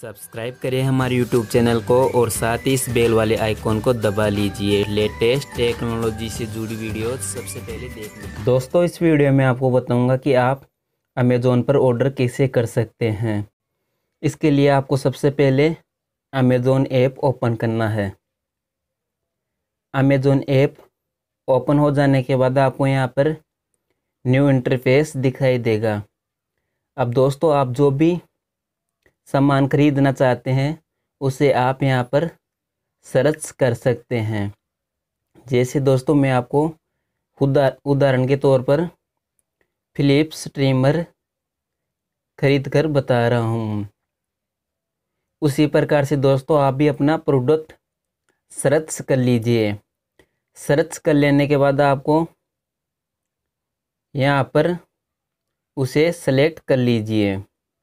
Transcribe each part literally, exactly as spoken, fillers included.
Subscribe करें हमारे YouTube channel को और साथ ही इस बेल वाले आइकॉन को दबा लीजिए लेटेस्ट टेक्नोलॉजी से जुड़ी वीडियो सबसे पहले देखने। दोस्तों, इस वीडियो में आपको बताऊंगा कि आप अमेज़ोन पर ऑर्डर कैसे कर सकते हैं। इसके लिए आपको सबसे पहले अमेज़ोन ऐप ओपन करना है। अमेज़ोन ऐप ओपन हो जाने के बाद आपको यहाँ पर न्यू इंटरफेस दिखाई देगा। अब दोस्तों, आप जो भी सामान खरीदना चाहते हैं उसे आप यहाँ पर सर्च कर सकते हैं। जैसे दोस्तों, मैं आपको उदाहरण के तौर पर फिलिप्स ट्रिमर खरीद कर बता रहा हूँ। उसी प्रकार से दोस्तों, आप भी अपना प्रोडक्ट सर्च कर लीजिए। सर्च कर लेने के बाद आपको यहाँ पर उसे सेलेक्ट कर लीजिए।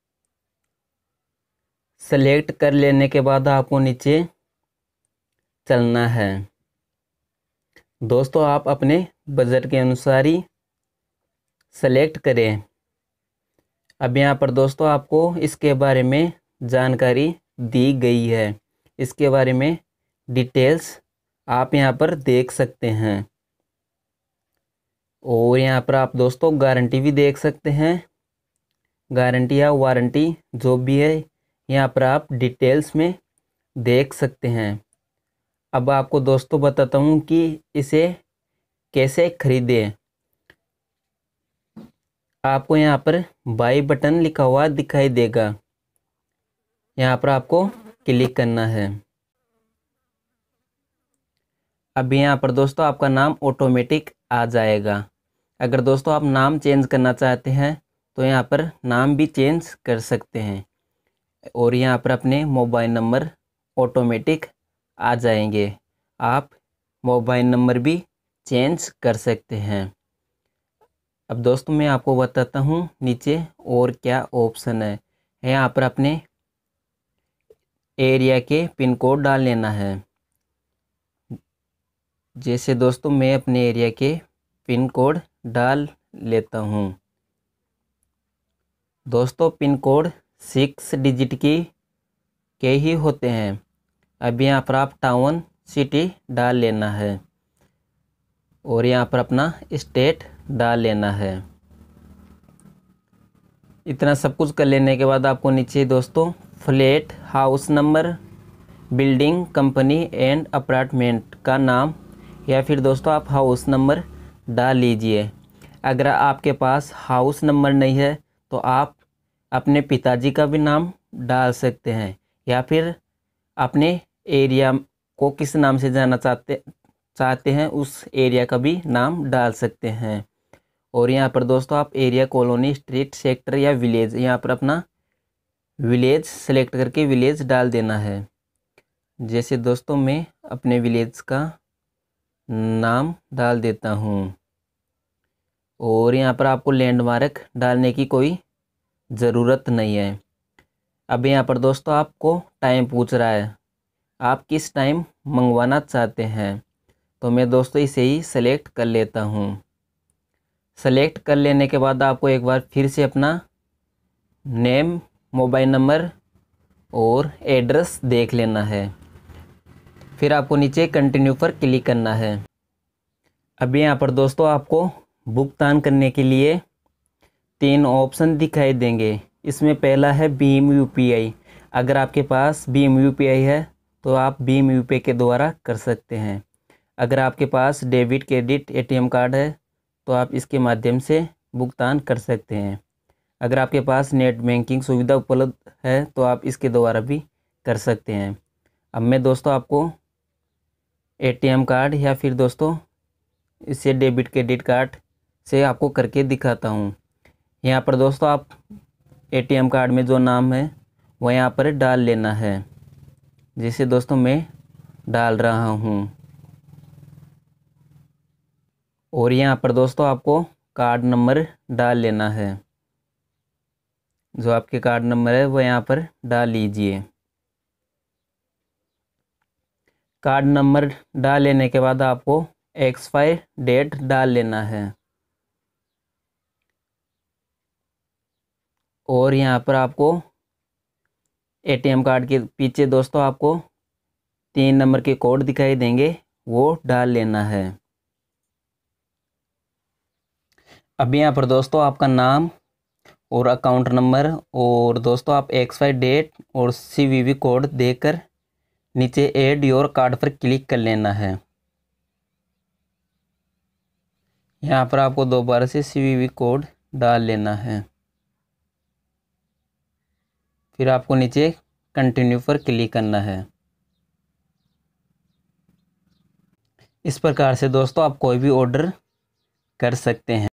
सेलेक्ट कर लेने के बाद आपको नीचे चलना है। दोस्तों, आप अपने बजट के अनुसार ही सेलेक्ट करें। अब यहाँ पर दोस्तों आपको इसके बारे में जानकारी दी गई है। इसके बारे में डिटेल्स आप यहाँ पर देख सकते हैं और यहाँ पर आप दोस्तों गारंटी भी देख सकते हैं। गारंटी या वारंटी जो भी है यहाँ पर आप डिटेल्स में देख सकते हैं। अब आपको दोस्तों बताता हूँ कि इसे कैसे खरीदें। आपको यहाँ पर बाय बटन लिखा हुआ दिखाई देगा। यहाँ पर आपको क्लिक करना है। अब यहाँ पर दोस्तों आपका नाम ऑटोमेटिक आ जाएगा। अगर दोस्तों आप नाम चेंज करना चाहते हैं तो यहाँ पर नाम भी चेंज कर सकते हैं और यहाँ पर अपने मोबाइल नंबर ऑटोमेटिक आ जाएंगे। आप मोबाइल नंबर भी चेंज कर सकते हैं। अब दोस्तों मैं आपको बताता हूँ नीचे और क्या ऑप्शन है। यहाँ पर अपने एरिया के पिन कोड डाल लेना है। जैसे दोस्तों मैं अपने एरिया के पिन कोड डाल लेता हूँ। दोस्तों पिन कोड सिक्स डिजिट की के ही होते हैं। अब यहाँ पर आप टाउन सिटी डाल लेना है और यहाँ पर अपना स्टेट डाल लेना है। इतना सब कुछ कर लेने के बाद आपको नीचे दोस्तों flat, house number, building, company and apartment का नाम या फिर दोस्तों आप हाउस नंबर डाल लीजिए। अगर आपके पास हाउस नंबर नहीं है तो आप अपने पिताजी का भी नाम डाल सकते हैं या फिर अपने एरिया को किस नाम से जाना चाहते चाहते हैं उस एरिया का भी नाम डाल सकते हैं। और यहाँ पर दोस्तों आप एरिया, कॉलोनी, स्ट्रीट, सेक्टर या विलेज, यहाँ पर अपना विलेज सेलेक्ट करके विलेज डाल देना है। जैसे दोस्तों मैं अपने विलेज का नाम डाल देता हूँ और यहाँ पर आपको लैंडमार्क डालने की कोई ज़रूरत नहीं है। अब यहाँ पर दोस्तों आपको टाइम पूछ रहा है, आप किस टाइम मंगवाना चाहते हैं। तो मैं दोस्तों इसे ही सेलेक्ट कर लेता हूँ। सेलेक्ट कर लेने के बाद आपको एक बार फिर से अपना नेम, मोबाइल नंबर और एड्रेस देख लेना है। फिर आपको नीचे कंटिन्यू पर क्लिक करना है। अभी यहाँ पर दोस्तों आपको भुगतान करने के लिए तीन ऑप्शन दिखाई देंगे। इसमें पहला है भीम यूपीआई। अगर आपके पास भीम यूपीआई है तो आप भीम यूपीआई के द्वारा कर सकते हैं। अगर आपके पास डेबिट, क्रेडिट, एटीएम कार्ड है तो आप इसके माध्यम से भुगतान कर सकते हैं। अगर आपके पास नेट बैंकिंग सुविधा उपलब्ध है तो आप इसके द्वारा भी कर सकते हैं। अब मैं दोस्तों आपको एटीएम कार्ड या फिर दोस्तों इससे डेबिट क्रेडिट कार्ड से आपको करके दिखाता हूँ। यहाँ पर दोस्तों आप एटीएम कार्ड में जो नाम है वो यहाँ पर डाल लेना है। जैसे दोस्तों मैं डाल रहा हूँ और यहाँ पर दोस्तों आपको कार्ड नंबर डाल लेना है। जो आपके कार्ड नंबर है वो यहाँ पर डाल लीजिए। कार्ड नंबर डाल लेने के बाद आपको एक्सपायर डेट डाल लेना है और यहाँ पर आपको एटीएम कार्ड के पीछे दोस्तों आपको तीन नंबर के कोड दिखाई देंगे, वो डाल लेना है। अब यहाँ पर दोस्तों आपका नाम और अकाउंट नंबर और दोस्तों आप एक्सपायर डेट और सीवीवी कोड देकर नीचे ऐड योर कार्ड पर क्लिक कर लेना है। यहाँ पर आपको दोबारा से सीवीवी कोड डाल लेना है, फिर आपको नीचे कंटिन्यू पर क्लिक करना है। इस प्रकार से दोस्तों आप कोई भी ऑर्डर कर सकते हैं।